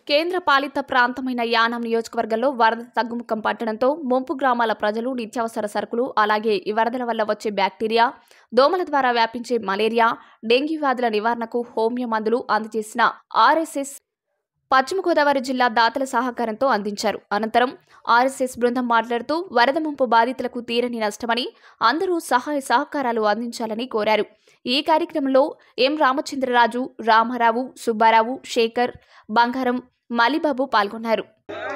కేంద్ర పాలిత ప్రాంతమైన యానాం నియోజకవర్గంలో వరద తగ్గుముఖం పట్టడంతో ముంపు గ్రామాల ప్రజలు నిత్యావసర సరుకులు అలాగే ఈ వరదల వల్ల వచ్చే బ్యాక్టీరియా, దోమల ద్వారా వ్యాపించే మలేరియా, డెంగీ వ్యాధుల నివారణకు హోమియో మందులు అందజేసిన ఆర్ఎస్ఎస్ పశ్చిమ గోదావరి జిల్లా దాతల సహకారంతో అందించారు. అనంతరం ఆర్ఎస్ఎస్ బృందం మాట్లాడుతూ వరద ముంపు బాధితులకు తీరని నష్టమని అందరూ సహాయ సహకారాలు అందించాలని కోరారు. ఈ కార్యక్రమంలో ఎం రామచంద్రరాజు, రామారావు, సుబ్బారావు, శేఖర్, బంగారం, మలిబాబు పాల్గొన్నారు.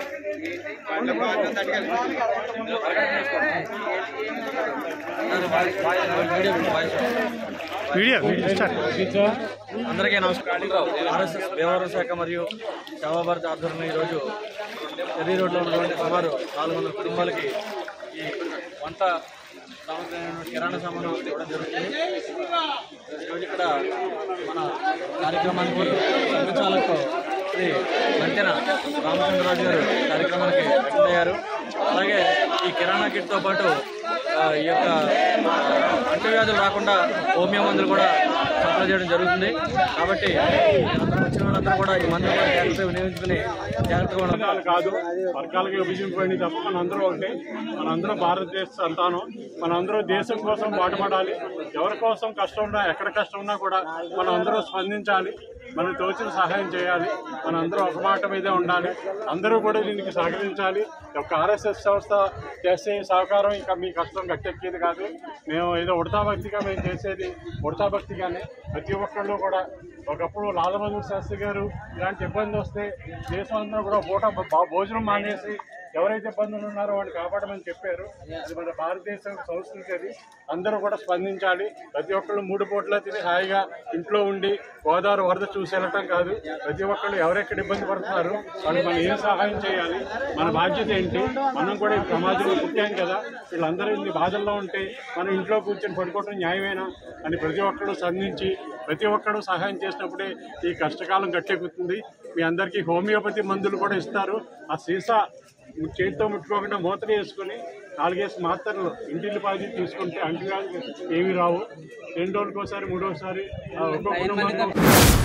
అందరికీ నమస్కారం. ఆర్ఎస్ఎస్ దేవాలయ శాఖ మరియు సేవా భారతి ఆధ్వర్యంలో ఈరోజు చెర్రీ రోడ్లో ఉన్నటువంటి సుమారు 400 కుటుంబాలకి ఈ వంట సామగ్రి కిరాణా సామాను ఇవ్వడం జరుగుతుంది. ఈరోజు ఇక్కడ మన కార్యక్రమానికి సంఘచాలకు శ్రీ మంతెన రామచంద్రరాజు గారు కార్యక్రమానికి అటెండ్ అయ్యారు. అలాగే ఈ కిరాణా కిట్తో పాటు ఈ యొక్క అంటువ్యాధులు రాకుండా హోమియో మందులు కూడా సప్లై చేయడం జరుగుతుంది. కాబట్టి వచ్చిన వాళ్ళందరూ కూడా ఈ మందులు కూడా జాగ్రత్తగా వినియోగించుకుని జాగ్రత్తగా ఉండాలి. కాదు వర్గాలకి విభజింపబడి తప్ప మనందరూ ఒకటి, మనందరం భారతదేశ సంతానం, మనందరూ దేశం కోసం పాటుపడాలి. ఎవరి కోసం కష్టం ఉన్నా, ఎక్కడ కష్టం ఉన్నా కూడా మనం అందరూ స్పందించాలి. మనం తోచిన సహాయం చేయాలి. మనందరూ ఒక మాట మీదే ఉండాలి. అందరూ కూడా దీనికి సహకరించాలి. ఒక ఆర్ఎస్ఎస్ సంస్థ చేసే సహకారం ఇంకా మీ కష్టం గట్టెక్కేది కాదు. మేము ఏదో ఉడతాభక్తిగా మేము చేసేది ఉడతాభక్తిగానే. ప్రతి ఒక్కళ్ళు కూడా ఒకప్పుడు లాలబహదూర్ శాస్త్రి గారు ఇలాంటి ఇబ్బంది వస్తే దేశం అంతా కూడా పూట భోజనం మానేసి ఎవరైతే ఇబ్బందులు ఉన్నారో వాడిని కాపాడమని చెప్పారు. అది మన భారతదేశ సంస్కృతి. అది అందరూ కూడా స్పందించాలి. ప్రతి ఒక్కళ్ళు 3 పూటలా తిని హాయిగా ఇంట్లో ఉండి గోదావరి వరద చూసి వెళ్ళటం కాదు. ప్రతి ఒక్కళ్ళు ఎవరెక్కడ ఇబ్బంది పడుతున్నారు వాళ్ళకి మనం ఏం సహాయం చేయాలి, మన బాధ్యత ఏంటి. మనం కూడా ఈ సమాజంలో పుట్టాం కదా, వీళ్ళందరూ ఇన్ని బాధల్లో ఉంటే మనం ఇంట్లో కూర్చొని పడుకోవడం న్యాయమేనా అని ప్రతి ఒక్కళ్ళు స్పందించి ప్రతి ఒక్కరు సహాయం చేసినప్పుడే ఈ కష్టకాలం గట్టెక్కుతుంది. మీ అందరికీ హోమియోపతి మందులు కూడా ఇస్తారు. ఆ సీసా చేతితో ముట్టుకోకుండా మూతలు వేసుకొని 4 మాత్రలు ఇంటిల్లి పాది తీసుకుంటే అంటువ్యాధులు ఏమీ రావు. 2 రోజులకోసారి 3 రోజుకోసారి ఒక్కొక్క